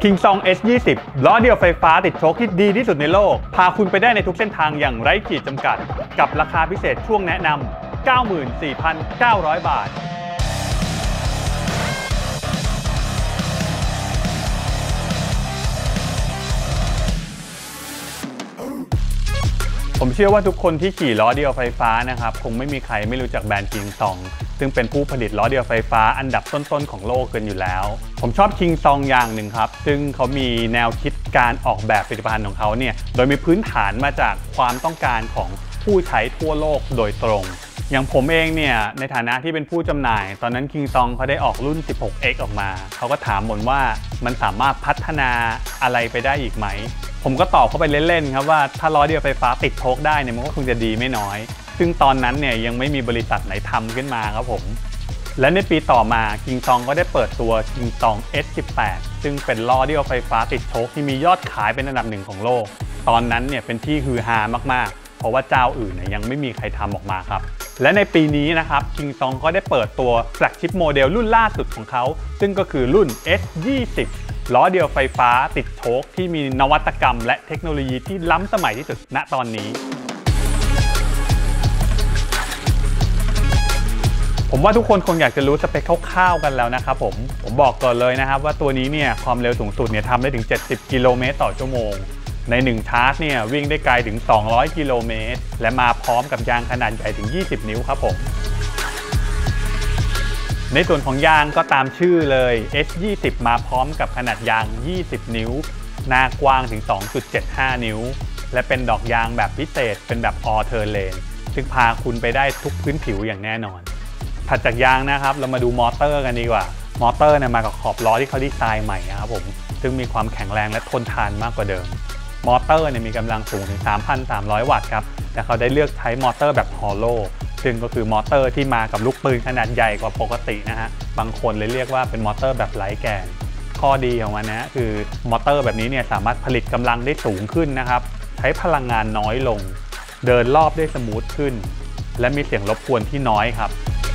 Kingsong S20 ล้อเดียวไฟฟ้าติดโชคที่ดีที่สุดในโลกพาคุณไปได้ในทุกเส้นทางอย่างไร้ขีดจำกัดกับราคาพิเศษช่วงแนะนำ 94,900 บาทผมเชื่อว่าทุกคนที่ขี่ล้อเดียวไฟฟ้านะครับคงไม่มีใครไม่รู้จักแบรนด์ Kingsong ซึ่งเป็นผู้ผลิตล้อเดียวไฟฟ้าอันดับต้นๆของโลกกันอยู่แล้วผมชอบ Kingsong อย่างหนึ่งครับซึ่งเขามีแนวคิดการออกแบบผลิตภัณฑ์ของเขาเนี่ยโดยมีพื้นฐานมาจากความต้องการของผู้ใช้ทั่วโลกโดยตรงอย่างผมเองเนี่ยในฐานะที่เป็นผู้จำหน่ายตอนนั้น Kingsong เขาได้ออกรุ่น 16X ออกมาเขาก็ถามผมว่ามันสามารถพัฒนาอะไรไปได้อีกไหมผมก็ตอบเข้าไปเล่นๆครับว่าถ้าล้อเดียวไฟฟ้าติดโชคได้เนี่ยมันก็คงจะดีไม่น้อยซึ่งตอนนั้นเนี่ยยังไม่มีบริษัทไหนทำขึ้นมาครับผมและในปีต่อมา Kingsong ก็ได้เปิดตัว Kingsong S18 ซึ่งเป็นล้อเดียวไฟฟ้าติดโชคที่มียอดขายเป็นอันดับหนึ่งของโลกตอนนั้นเนี่ยเป็นที่ฮือฮามากๆเพราะว่าเจ้าอื่นเนี่ยยังไม่มีใครทำออกมาครับและในปีนี้นะครับ Kingsong ก็ได้เปิดตัวแฟลกชิพโมเดลรุ่นล่าสุดของเขาซึ่งก็คือรุ่น S20ล้อเดียวไฟฟ้าติดโชคที่มีนวัตกรรมและเทคโนโลยีที่ล้ำสมัยที่สุดณตอนนี้ผมว่าทุกคนคงอยากจะรู้สเปคคร่าวๆกันแล้วนะครับผมบอกก่อนเลยนะครับว่าตัวนี้เนี่ยความเร็วสูงสุดเนี่ยทำได้ถึง70กิโลเมตรต่อชั่วโมงใน1ชาร์จเนี่ยวิ่งได้ไกลถึง200กิโลเมตรและมาพร้อมกับยางขนาดใหญ่ถึง20นิ้วครับผมในส่วนของยางก็ตามชื่อเลย S20 มาพร้อมกับขนาดยาง20นิ้วหน้ากว้างถึง 2.75 นิ้วและเป็นดอกยางแบบพิเศษเป็นแบบ All Terrain ซึ่งพาคุณไปได้ทุกพื้นผิวอย่างแน่นอนถัดจากยางนะครับเรามาดูมอเตอร์กันดีกว่ามอเตอร์เนี่ยมากับขอบล้อที่เขาดีไซน์ใหม่นะครับผมซึ่งมีความแข็งแรงและทนทานมากกว่าเดิมมอเตอร์เนี่ยมีกำลังสูงถึง 3,300 วัตต์ครับแต่เขาได้เลือกใช้มอเตอร์แบบฮอลโลซึ่งก็คือมอเตอร์ที่มากับลูกปืนขนาดใหญ่กว่าปกตินะฮะบางคนเลยเรียกว่าเป็นมอเตอร์แบบไร้แกนข้อดีของมันนะคือมอเตอร์แบบนี้เนี่ยสามารถผลิตกำลังได้สูงขึ้นนะครับใช้พลังงานน้อยลงเดินรอบได้สมูทขึ้นและมีเสียงรบกวนที่น้อยครับ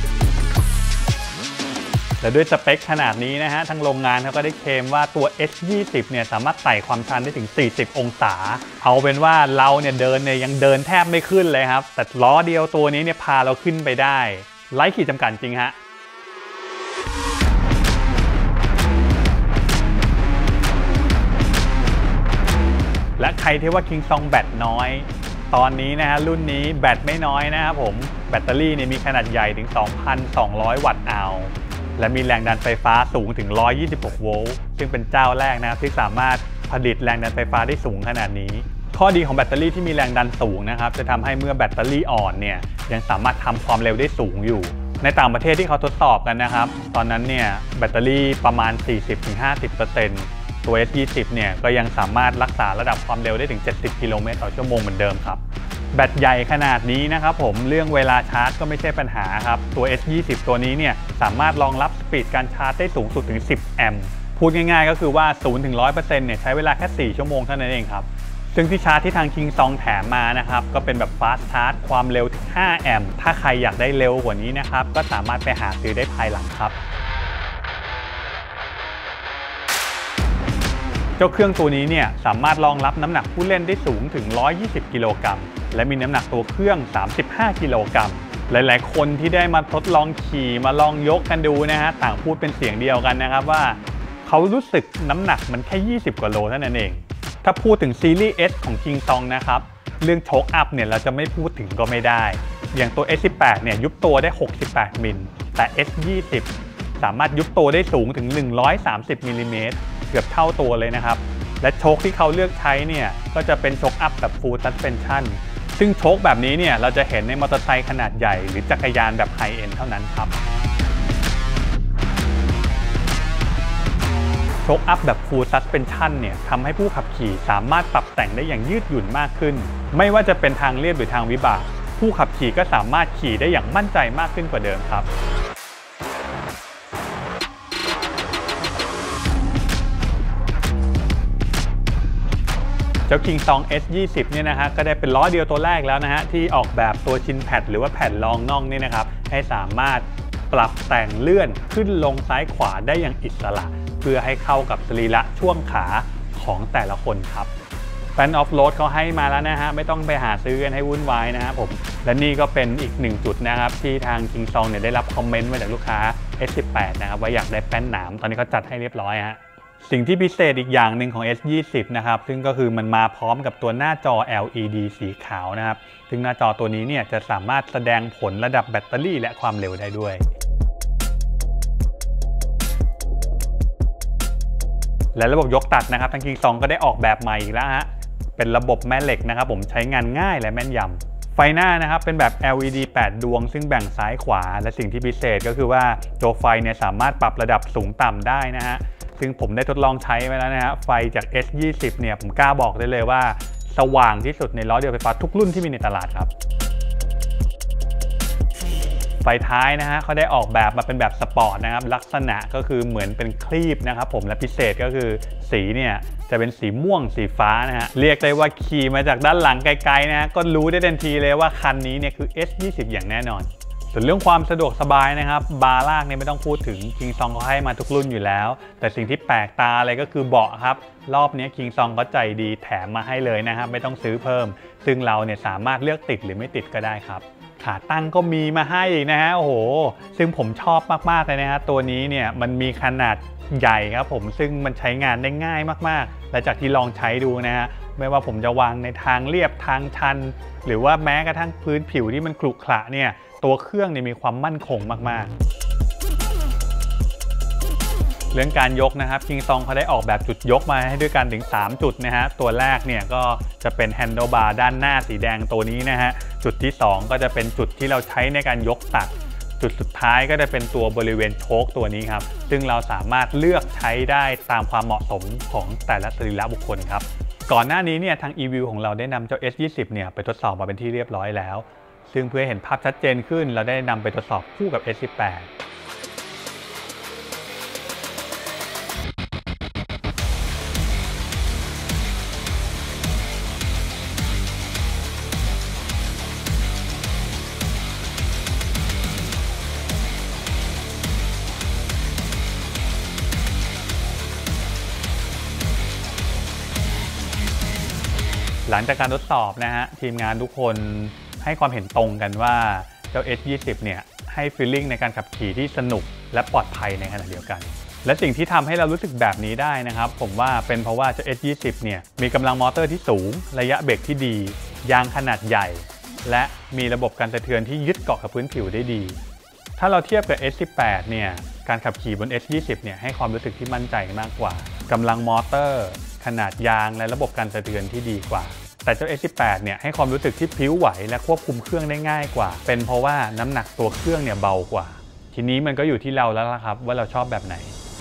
และด้วยสเปคขนาดนี้นะฮะทางโรงงานเขาก็ได้เคลมว่าตัว S20 เนี่ยสามารถไต่ความชันได้ถึง40องศาเอาเป็นว่าเราเนี่ยเดินเนี่ยยังเดินแทบไม่ขึ้นเลยครับแต่ล้อเดียวตัวนี้เนี่ยพาเราขึ้นไปได้ไร้ขีดจำกัดจริงฮะและใครที่ว่า Kingsong แบตน้อยตอนนี้นะฮะรุ่นนี้แบตไม่น้อยนะครับผมแบตเตอรี่เนี่ยมีขนาดใหญ่ถึง 2,200 วัตต์อาวและมีแรงดันไฟฟ้าสูงถึง126โวลต์ซึ่งเป็นเจ้าแรกนะครับที่สามารถผลิตแรงดันไฟฟ้าได้สูงขนาดนี้ข้อดีของแบตเตอรี่ที่มีแรงดันสูงนะครับจะทำให้เมื่อแบตเตอรี่อ่อนเนี่ยยังสามารถทำความเร็วได้สูงอยู่ในต่างประเทศที่เขาทดสอบกันนะครับตอนนั้นเนี่ยแบตเตอรี่ประมาณ 40-50% ตัว S20 เนี่ยก็ยังสามารถรักษาระดับความเร็วได้ถึง70กิโลเมตรต่อชั่วโมงเหมือนเดิมครับแบตใหญ่ขนาดนี้นะครับผมเรื่องเวลาชาร์จก็ไม่ใช่ปัญหาครับตัว S20 ตัวนี้เนี่ยสามารถรองรับสปีดการชาร์จได้สูงสุดถึง10แอมป์พูดง่ายๆก็คือว่า 0-100% เนี่ยใช้เวลาแค่4ชั่วโมงเท่านั้นเองครับซึ่งที่ชาร์จที่ทาง Kingsong แถมมานะครับก็เป็นแบบฟาสต์ชาร์จความเร็วถึง5แอมป์ถ้าใครอยากได้เร็วกว่านี้นะครับก็สามารถไปหาซื้อได้ภายหลังครับเจ้าเครื่องตัวนี้เนี่ยสามารถรองรับน้ำหนักผู้เล่นได้สูงถึง120กิโลกรัมและมีน้ำหนักตัวเครื่อง35กิโลกรัมหลายๆคนที่ได้มาทดลองขี่มาลองยกกันดูนะฮะต่างพูดเป็นเสียงเดียวกันนะครับว่าเขารู้สึกน้ำหนักมันแค่20กว่าโลเท่านั้นเองถ้าพูดถึงซีรีส์ S ของ Kingsong นะครับเรื่องโชคอัพเนี่ยเราจะไม่พูดถึงก็ไม่ได้อย่างตัว S18 เนี่ยยุบตัวได้68มิลแต่ S20 สามารถยุบตัวได้สูงถึง130มิลลิเมตรเกือบเท่าตัวเลยนะครับและโชคที่เขาเลือกใช้เนี่ยก็จะเป็นโชคอัพแบบ Full Suspension ซึ่งโชคแบบนี้เนี่ยเราจะเห็นในมอเตอร์ไซค์ขนาดใหญ่หรือจักรยานแบบไฮเอ็นด์เท่านั้นครับโชคอัพแบบ Full Suspension เนี่ยทำให้ผู้ขับขี่สามารถปรับแต่งได้อย่างยืดหยุ่นมากขึ้นไม่ว่าจะเป็นทางเรียบหรือทางวิบากผู้ขับขี่ก็สามารถขี่ได้อย่างมั่นใจมากขึ้นกว่าเดิมครับเจ้า Kingsong S20 เนี่ยนะฮะก็ได้เป็นล้อเดียวตัวแรกแล้วนะฮะที่ออกแบบตัวชินแพดหรือว่าแผ่นรองน่องนี่นะครับให้สามารถปรับแต่งเลื่อนขึ้นลงซ้ายขวาได้อย่างอิสระพื่อให้เข้ากับสรีระช่วงขาของแต่ละคนครับแป้นออฟโรดเขาให้มาแล้วนะฮะไม่ต้องไปหาซื้อกันให้วุ่นวายนะครับผมและนี่ก็เป็นอีก1จุดนะครับที่ทางคิงซองเนี่ยได้รับคอมเมนต์มาจากลูกค้า S18 นะครับว่าอยากได้แป้นหนามตอนนี้เขาจัดให้เรียบร้อยฮะสิ่งที่พิเศษอีกอย่างหนึ่งของ S20 นะครับซึ่งก็คือมันมาพร้อมกับตัวหน้าจอ LED สีขาวนะครับซึ่งหน้าจอตัวนี้เนี่ยจะสามารถแสดงผลระดับแบตเตอรี่และความเร็วได้ด้วยและระบบยกตัดนะครับทาง King 2ก็ได้ออกแบบใหม่อีกแล้วฮะเป็นระบบแม่เหล็กนะครับผมใช้งานง่ายและแม่นยำไฟหน้านะครับเป็นแบบ LED 8 ดวงซึ่งแบ่งซ้ายขวาและสิ่งที่พิเศษก็คือว่าตัวไฟเนี่ยสามารถปรับระดับสูงต่ำได้นะฮะซึ่งผมได้ทดลองใช้ไปแล้วนะฮะไฟจาก S20 เนี่ยผมกล้าบอกได้เลยว่าสว่างที่สุดในล้อเดียวไฟฟ้าทุกรุ่นที่มีในตลาดครับไฟท้ายนะฮะเขาได้ออกแบบมาเป็นแบบสปอร์ตนะครับลักษณะก็คือเหมือนเป็นครีบนะครับผมและพิเศษก็คือสีเนี่ยจะเป็นสีม่วงสีฟ้านะฮะเรียกได้ว่าขี่มาจากด้านหลังไกลๆนะฮะก็รู้ได้ทันทีเลยว่าคันนี้เนี่ยคือ S20 อย่างแน่นอนส่วนเรื่องความสะดวกสบายนะครับบาร์ลากเนี่ยไม่ต้องพูดถึง King 2เขาให้มาทุกรุ่นอยู่แล้วแต่สิ่งที่แปลกตาเลยก็คือเบาะครับรอบนี้ King 2ก็ใจดีแถมมาให้เลยนะครับไม่ต้องซื้อเพิ่มซึ่งเราเนี่ยสามารถเลือกติดหรือไม่ติดก็ได้ครับขาตั้งก็มีมาให้อีกนะฮะโอ้โหซึ่งผมชอบมากๆเลยนะฮะตัวนี้เนี่ยมันมีขนาดใหญ่ครับผมซึ่งมันใช้งานได้ง่ายมากๆและจากที่ลองใช้ดูนะฮะไม่ว่าผมจะวางในทางเรียบทางชันหรือว่าแม้กระทั่งพื้นผิวที่มันขรุขระเนี่ยตัวเครื่องเนี่ยมีความมั่นคงมากๆเรื่องการยกนะครับ King 2เขาได้ออกแบบจุดยกมาให้ด้วยกันถึง3จุดนะฮะตัวแรกเนี่ยก็จะเป็นแฮนเดิลบาร์ด้านหน้าสีแดงตัวนี้นะฮะจุดที่2ก็จะเป็นจุดที่เราใช้ในการยกตัดจุดสุดท้ายก็จะเป็นตัวบริเวณโชคตัวนี้ครับซึ่งเราสามารถเลือกใช้ได้ตามความเหมาะสมของแต่ละสรีระบุคคลครับก่อนหน้านี้เนี่ยทาง eView ของเราได้นำเจ้า S20 เนี่ยไปทดสอบมาเป็นที่เรียบร้อยแล้วซึ่งเพื่อเห็นภาพชัดเจนขึ้นเราได้นำไปทดสอบคู่กับ S18หลังจากการทดสอบนะฮะทีมงานทุกคนให้ความเห็นตรงกันว่าเจ้า S20 เนี่ยให้ฟีลลิ่งในการขับขี่ที่สนุกและปลอดภัยในขณะเดียวกันและสิ่งที่ทำให้เรารู้สึกแบบนี้ได้นะครับผมว่าเป็นเพราะว่าเจ้า S20 เนี่ยมีกำลังมอเตอร์ที่สูงระยะเบรกที่ดียางขนาดใหญ่และมีระบบการสะเทือนที่ยึดเกาะกับพื้นผิวได้ดีถ้าเราเทียบกับ S18 เนี่ยการขับขี่บน S20 เนี่ยให้ความรู้สึกที่มั่นใจมากกว่ากำลังมอเตอร์ขนาดยางและระบบการสะเทือนที่ดีกว่าแต่เจ้า S18 เนี่ยให้ความรู้สึกที่พลิ้วไหวและควบคุมเครื่องได้ง่ายกว่าเป็นเพราะว่าน้ำหนักตัวเครื่องเนี่ยเบากว่าทีนี้มันก็อยู่ที่เราแล้วล่ะครับว่าเราชอบแบบไหน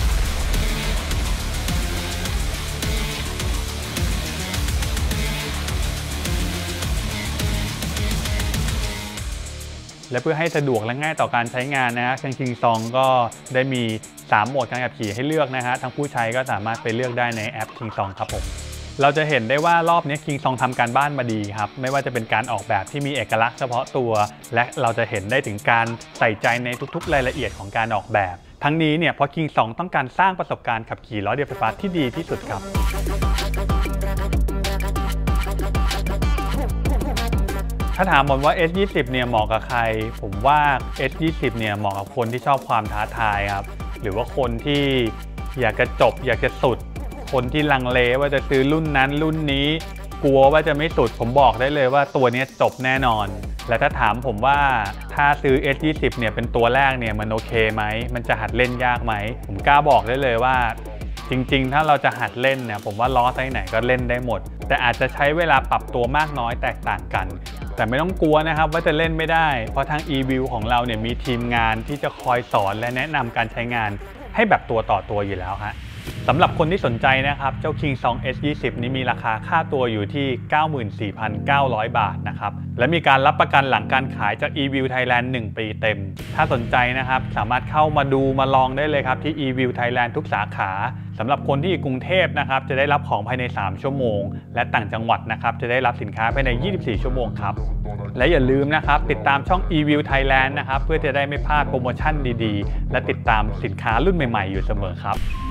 และเพื่อให้สะดวกและง่ายต่อการใช้งานนะฮะทาง King 2ก็ได้มี3โหมดการขับขี่ให้เลือกนะฮะทางผู้ใช้ก็สามารถไปเลือกได้ในแอป King 2ครับผมเราจะเห็นได้ว่ารอบนี้ King 2ทำการบ้านมาดีครับไม่ว่าจะเป็นการออกแบบที่มีเอกลักษณ์เฉพาะตัวและเราจะเห็นได้ถึงการใส่ใจในทุกๆรายละเอียดของการออกแบบทั้งนี้เนี่ยเพราะ King 2ต้องการสร้างประสบการณ์ขับขี่ล้อเดียวไฟฟ้าที่ดีที่สุดครับถ้าถามผมว่า S20 เนี่ยเหมาะกับใครผมว่า S20 เนี่ยเหมาะกับคนที่ชอบความท้าทายครับหรือว่าคนที่อยากจะจบอยากจะสุดคนที่ลังเลว่าจะซื้อรุ่นนั้นรุ่นนี้กลัวว่าจะไม่สุดผมบอกได้เลยว่าตัวนี้จบแน่นอนและถ้าถามผมว่าถ้าซื้อ S20 เนี่ยเป็นตัวแรกเนี่ยมันโอเคไหมมันจะหัดเล่นยากไหมผมกล้าบอกได้เลยว่าจริงๆถ้าเราจะหัดเล่นเนี่ยผมว่าล้อไซส์ไหนก็เล่นได้หมดแต่อาจจะใช้เวลาปรับตัวมากน้อยแตกต่างกันแต่ไม่ต้องกลัวนะครับว่าจะเล่นไม่ได้เพราะทาง eView ของเราเนี่ยมีทีมงานที่จะคอยสอนและแนะนำการใช้งานให้แบบตัวต่อตัวอยู่แล้วฮะสำหรับคนที่สนใจนะครับเจ้า King 2 S20 นี้มีราคาค่าตัวอยู่ที่ 94,900 บาทนะครับและมีการรับประกันหลังการขายจาก eView Thailand 1 ปีเต็มถ้าสนใจนะครับสามารถเข้ามาดูมาลองได้เลยครับที่ eView Thailand ทุกสาขาสำหรับคนที่อยู่กรุงเทพนะครับจะได้รับของภายใน3ชั่วโมงและต่างจังหวัดนะครับจะได้รับสินค้าภายใน24ชั่วโมงครับและอย่าลืมนะครับติดตามช่อง eView Thailand นะครับเพื่อจะได้ไม่พลาดโปรโมชั่นดีๆและติดตามสินค้ารุ่นใหม่ๆอยู่เสมอครับ